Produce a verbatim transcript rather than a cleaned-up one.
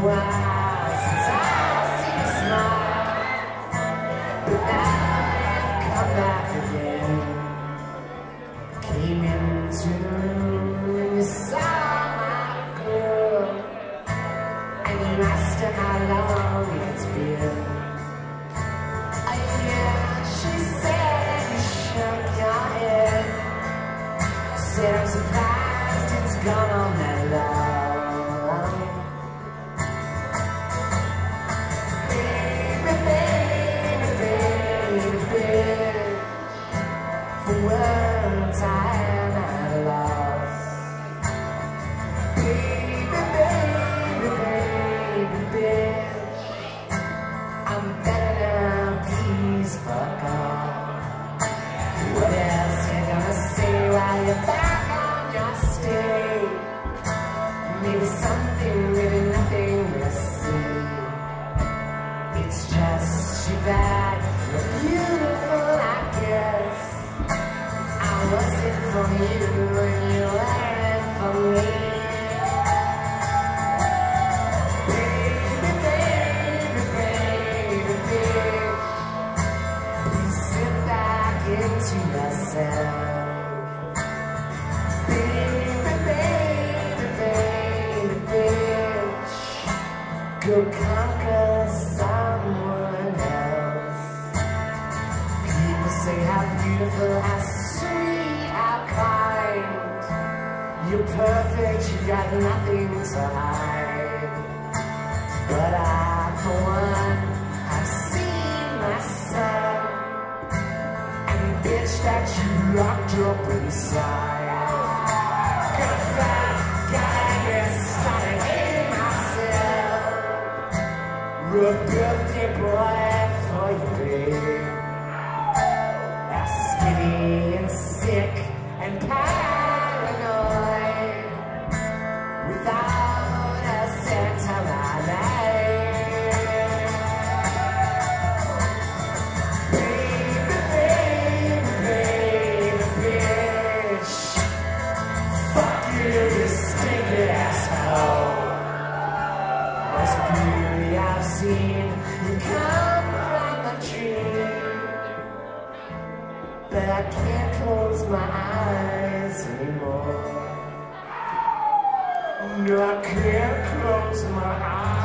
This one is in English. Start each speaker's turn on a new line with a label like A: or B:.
A: while since I've seen you smile, but now you've come back again. Came into the room and you saw my girl, and you asked her how long it's been. Oh yeah, she said, and you shook your head. Said I'm surprised it's gone on that long. Baby, baby, baby, baby, for words I am at a loss. Baby, baby, baby, bitch, I'm better now, please fuck off. What else you gonna say while you're back on your stay? Maybe something, maybe nothing we'll see. It's just too bad you're beautiful, I guess. I wasn't for you and you weren't for me. Baby, baby, baby, bitch, please sit back into yourself. Baby, baby, baby, bitch, go conquer someone else. People say how beautiful, how sweet, how kind. You're perfect, you've got nothing to hide. But I, for one, have seen my son, and bitch that you locked up inside. Gotta fight, gotta get started hating myself. Real birthday boy for you, babe. Now skinny and sick and paranoid, without a cent of my life. Baby, baby, baby, bitch, fuck you, you stinking asshole. Most beauty I've seen, you come from a tree, but I can't close my eyes anymore. No, I can't close my eyes.